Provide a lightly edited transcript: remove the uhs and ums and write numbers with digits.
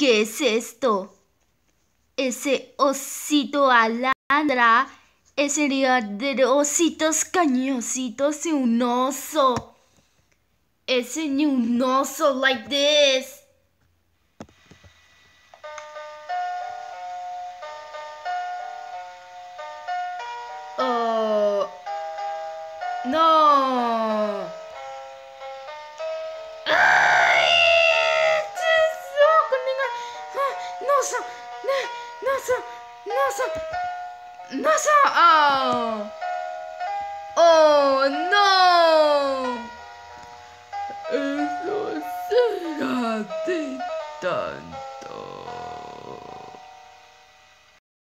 ¿Qué es esto? Ese osito alandra, ese de ositos cañositos y un oso. Ese ni un oso like this. Oh, no. Ay, no so, no so, no so, no so. Oh.